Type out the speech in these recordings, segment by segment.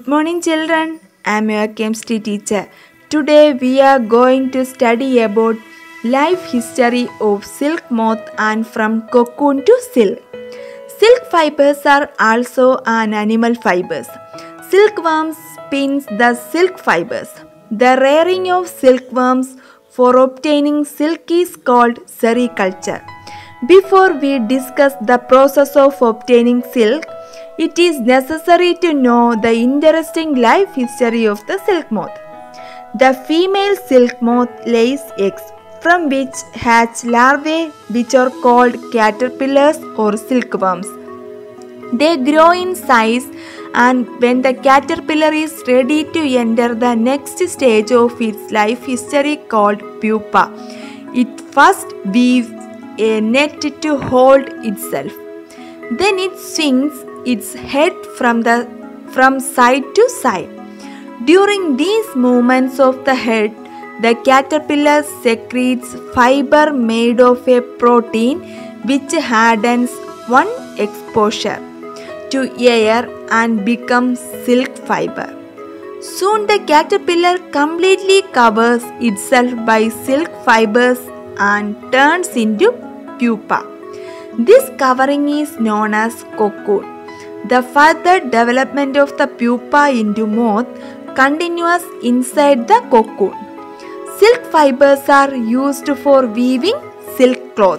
Good morning children, I am your chemistry teacher. Today we are going to study about life history of silk moth and from cocoon to silk. Silk fibers are also an animal fibers. Silkworms spins the silk fibers. The rearing of silkworms for obtaining silk is called sericulture. Before we discuss the process of obtaining silk, it is necessary to know the interesting life history of the silk moth. The female silk moth lays eggs from which hatch larvae which are called caterpillars or silkworms. They grow in size, and when the caterpillar is ready to enter the next stage of its life history called pupa, it first weaves a net to hold itself. Then it swings its head from side to side. During these movements of the head, the caterpillar secretes fiber made of a protein which hardens on exposure to air and becomes silk fiber. Soon the caterpillar completely covers itself by silk fibers and turns into pupa. This covering is known as cocoon. The further development of the pupa into moth continues inside the cocoon. Silk fibers are used for weaving silk cloth.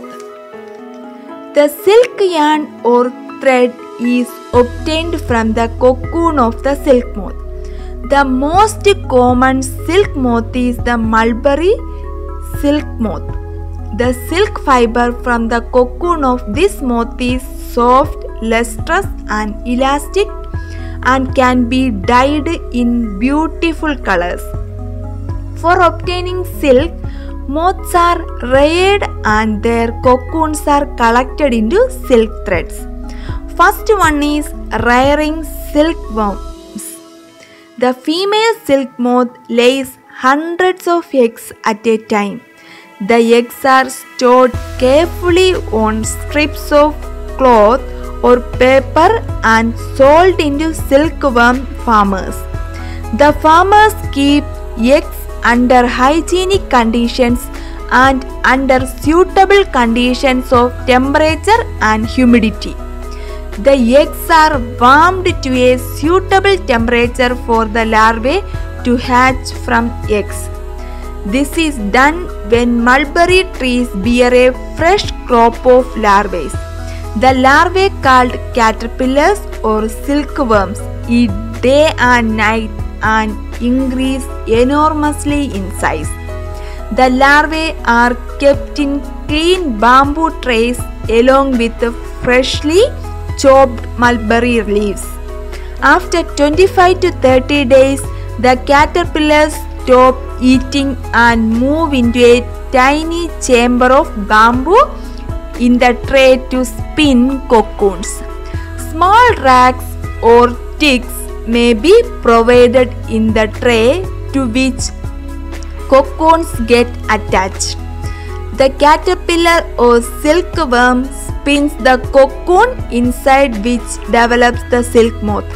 The silk yarn or thread is obtained from the cocoon of the silk moth. The most common silk moth is the mulberry silk moth. The silk fiber from the cocoon of this moth is soft, lustrous and elastic and can be dyed in beautiful colors. For obtaining silk, moths are reared and their cocoons are collected into silk threads. First one is rearing silkworms. The female silk moth lays hundreds of eggs at a time. The eggs are stored carefully on strips of cloth or paper and sold into silkworm farmers. The farmers keep eggs under hygienic conditions and under suitable conditions of temperature and humidity. The eggs are warmed to a suitable temperature for the larvae to hatch from eggs. This is done when mulberry trees bear a fresh crop of larvae. The larvae called caterpillars or silkworms eat day and night and increase enormously in size. The larvae are kept in clean bamboo trays along with freshly chopped mulberry leaves. After 25 to 30 days, the caterpillars stop eating and move into a tiny chamber of bamboo in the tray to spin cocoons. Small racks or sticks may be provided in the tray to which cocoons get attached. The caterpillar or silkworm spins the cocoon inside which develops the silk moth.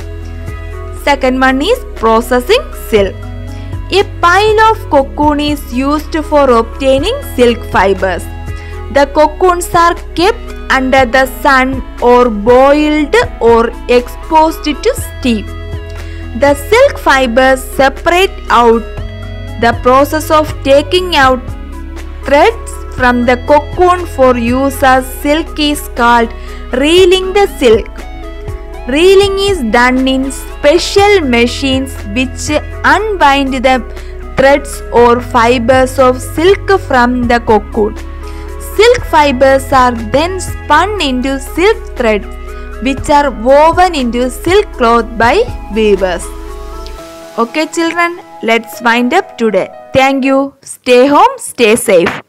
Second one is processing silk. A pile of cocoon is used for obtaining silk fibers. The cocoons are kept under the sun or boiled or exposed to steam. The silk fibers separate out. The process of taking out threads from the cocoon for use as silk is called reeling the silk. Reeling is done in special machines which unbind the threads or fibers of silk from the cocoon. Silk fibers are then spun into silk threads which are woven into silk cloth by weavers. Okay children, let's wind up today. Thank you. Stay home, stay safe.